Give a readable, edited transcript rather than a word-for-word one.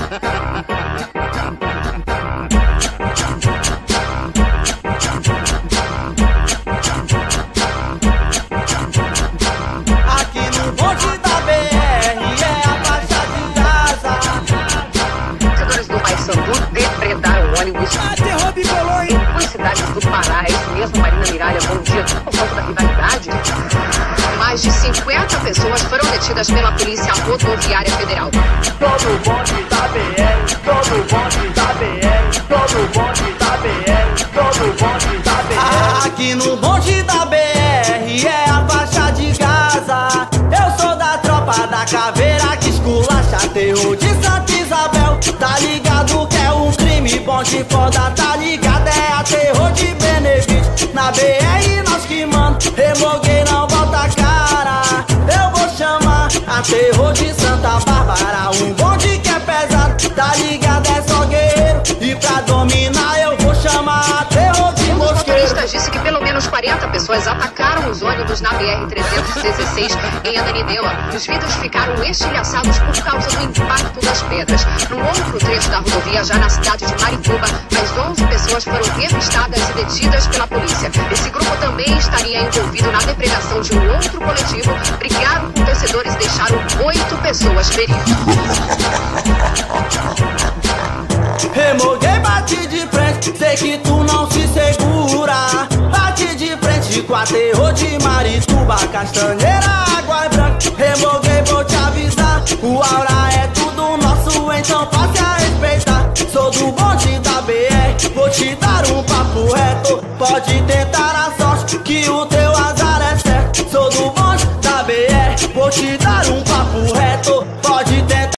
Do Pará, é isso mesmo, Marina Miralha, bom dia. Por conta da rivalidade, mais de 50 pessoas foram detidas pela Polícia Rodoviária Federal. Todo bonde da BR, todo bonde da BR, todo bonde da BR, todo bonde da BR. Aqui no bonde da BR é a faixa de Gaza. Eu sou da tropa da caveira que esculacha terror de Santa Isabel. Tá ligado que é um crime, bonde foda, tá ligado, é a terror de Benefício. Na BR nós que manda, remoguei não volta a cara. Eu vou chamar a terror de Santa Bárbara. Um bonde que é pesado, tá ligado, é só guerreiro. E pra dominar eu vou chamar a terror de Mosqueiro. O motorista disse que pelo menos 40 pessoas atacaram os ônibus na BR-316 em Ananindeua. Os vidros ficaram estilhaçados por causa do impacto das pedras. No outro trecho da rodovia, já na cidade de Marituba, mais 11 pessoas foram revistadas e detidas pela polícia. Esse grupo também estaria envolvido na depredação de um outro coletivo. Brigaram com torcedores e deixaram 8 pessoas feridas. Remoguei, bate de frente, sei que tu não se segura. Bate de frente com a terror de Marituba, Castanheira, Água Branca. Remoguei, vou te avisar, o aura é tudo nosso, então passe a respeitar. Sou do bonde da BR, vou te dar um papo reto, pode tentar